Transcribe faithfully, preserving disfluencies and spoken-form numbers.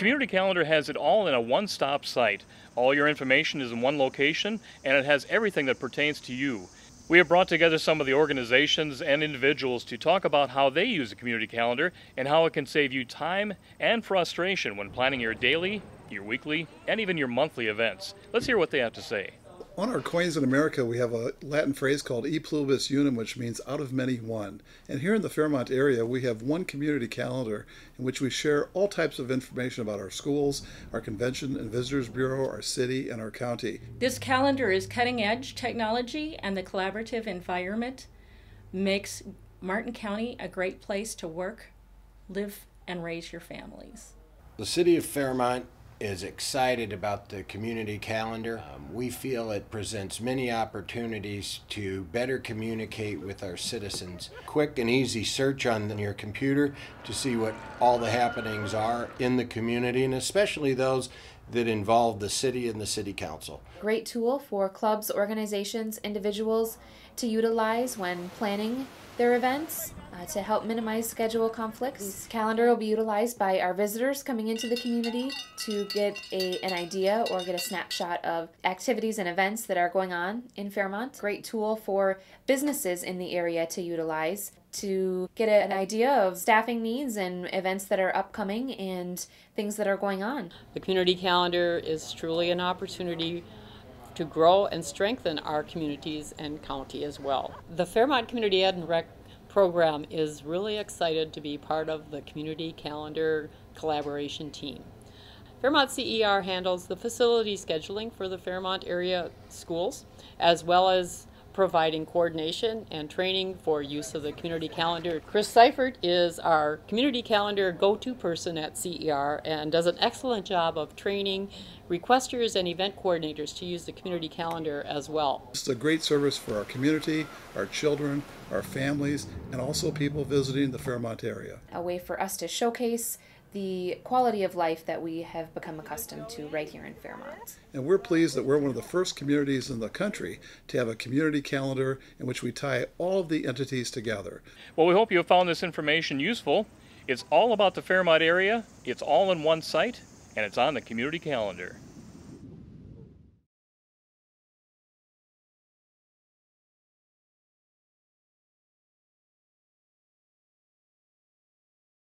community calendar has it all in a one-stop site. All your information is in one location, and it has everything that pertains to you. We have brought together some of the organizations and individuals to talk about how they use the community calendar and how it can save you time and frustration when planning your daily, your weekly, and even your monthly events. Let's hear what they have to say. On our coins in America, we have a Latin phrase called e pluribus unum, which means out of many one. And here in the Fairmont area, we have one community calendar in which we share all types of information about our schools, our Convention and Visitors Bureau, our city, and our county. This calendar is cutting-edge technology, and the collaborative environment makes Martin County a great place to work, live, and raise your families. The city of Fairmont is excited about the community calendar. Um, we feel it presents many opportunities to better communicate with our citizens. Quick and easy search on your computer to see what all the happenings are in the community, and especially those that involve the city and the city council. Great tool for clubs, organizations, individuals to utilize when planning their events uh, to help minimize schedule conflicts. This calendar will be utilized by our visitors coming into the community to get a, an idea or get a snapshot of activities and events that are going on in Fairmont. Great tool for businesses in the area to utilize to get a, an idea of staffing needs and events that are upcoming and things that are going on. The community calendar is truly an opportunity to grow and strengthen our communities and county as well. The Fairmont Community Ed and Rec program is really excited to be part of the community calendar collaboration team. Fairmont C E R handles the facility scheduling for the Fairmont area schools, as well as providing coordination and training for use of the community calendar. Chris Seifert is our community calendar go-to person at C E R and does an excellent job of training requesters and event coordinators to use the community calendar as well. It's a great service for our community, our children, our families, and also people visiting the Fairmont area. A way for us to showcase the quality of life that we have become accustomed to right here in Fairmont. And we're pleased that we're one of the first communities in the country to have a community calendar in which we tie all of the entities together. Well, we hope you have found this information useful. It's all about the Fairmont area, it's all in one site, and it's on the community calendar.